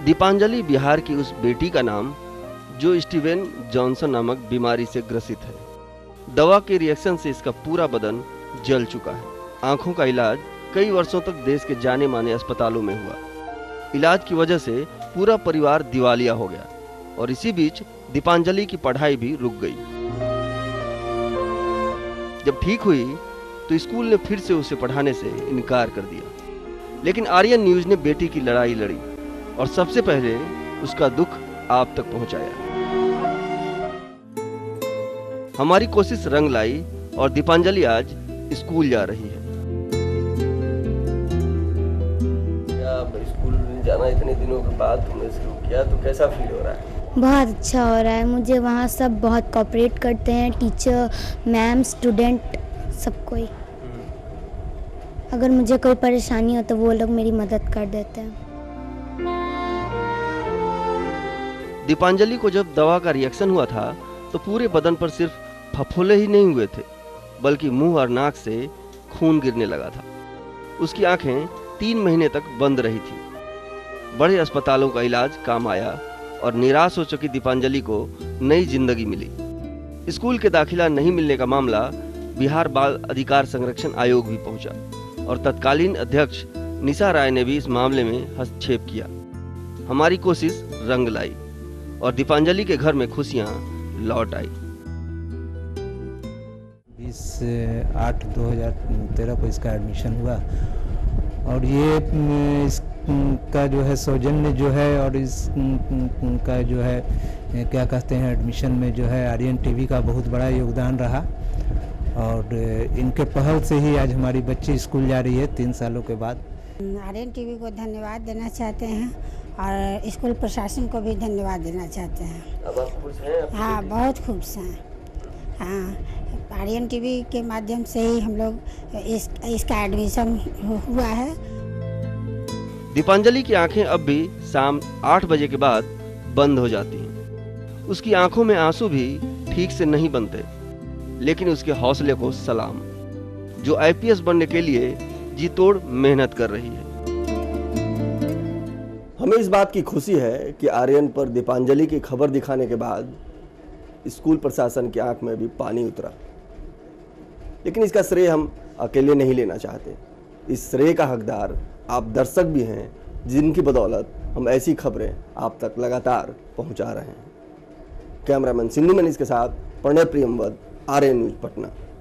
दीपांजलि बिहार की उस बेटी का नाम जो स्टीवन जॉनसन नामक बीमारी से ग्रसित है। दवा के रिएक्शन से इसका पूरा बदन जल चुका है। आंखों का इलाज कई वर्षों तक देश के जाने माने अस्पतालों में हुआ। इलाज की वजह से पूरा परिवार दिवालिया हो गया और इसी बीच दीपांजलि की पढ़ाई भी रुक गई। जब ठीक हुई तो स्कूल ने फिर से उसे पढ़ाने से इनकार कर दिया, लेकिन आर्यन न्यूज ने बेटी की लड़ाई लड़ी और सबसे पहले उसका दुख आप तक पहुंचाया। हमारी कोशिश रंग लाई और दीपांजलि आज स्कूल जा रही है। स्कूल जाना इतने दिनों के बाद तुमने शुरू किया तो कैसा फील हो रहा है? बहुत अच्छा हो रहा है। मुझे वहाँ सब बहुत कोऑपरेट करते हैं, टीचर, मैम, स्टूडेंट, सब कोई। अगर मुझे कोई परेशानी हो तो वो लोग मेरी मदद कर देते हैं। दीपांजलि को जब दवा का रिएक्शन हुआ था तो पूरे बदन पर सिर्फ फफोले ही नहीं हुए थे, बल्कि मुंह और नाक से खून गिरने लगा था। उसकी आंखें 3 महीने तक बंद रही थी। बड़े अस्पतालों का इलाज काम आया और निराश हो चुकी दीपांजलि को नई जिंदगी मिली। स्कूल के दाखिला नहीं मिलने का मामला बिहार बाल अधिकार संरक्षण आयोग भी पहुंचा और तत्कालीन अध्यक्ष निशा राय ने भी इस मामले में हस्तक्षेप किया। हमारी कोशिश रंग लाई और दीपांजलि के घर में खुशियां लौट आई। 20-8-2013 को इसका एडमिशन हुआ और ये इसका जो है सौजन्य जो है और इसका जो है क्या कहते हैं एडमिशन में जो है आर्यन टीवी का बहुत बड़ा योगदान रहा और इनके पहल से ही आज हमारी बच्ची स्कूल जा रही है 3 सालों के बाद। आर्यन टीवी को धन्यवाद देना चाहते हैं और स्कूल प्रशासन को भी धन्यवाद देना चाहते हैं। अब आप खुश हैं? हाँ, बहुत खुश हैं। हाँ, आर्यन टीवी के माध्यम से ही हम लोग इसका एडमिशन हुआ है। दीपांजलि की आंखें अब भी शाम 8 बजे के बाद बंद हो जाती हैं। उसकी आंखों में आंसू भी ठीक से नहीं बनते, लेकिन उसके हौसले को सलाम, जो आईपीएस बनने के लिए जी तोड़ मेहनत कर रही है। हमें इस बात की खुशी है कि आर्यन पर दीपांजलि की खबर दिखाने के बाद स्कूल प्रशासन की आंख में भी पानी उतरा, लेकिन इसका श्रेय हम अकेले नहीं लेना चाहते। इस श्रेय का हकदार आप दर्शक भी हैं, जिनकी बदौलत हम ऐसी खबरें आप तक लगातार पहुंचा रहे हैं। कैमरामैन सिंधु मनीष के साथ प्रणय प्रियमवद, आर्यन न्यूज पटना।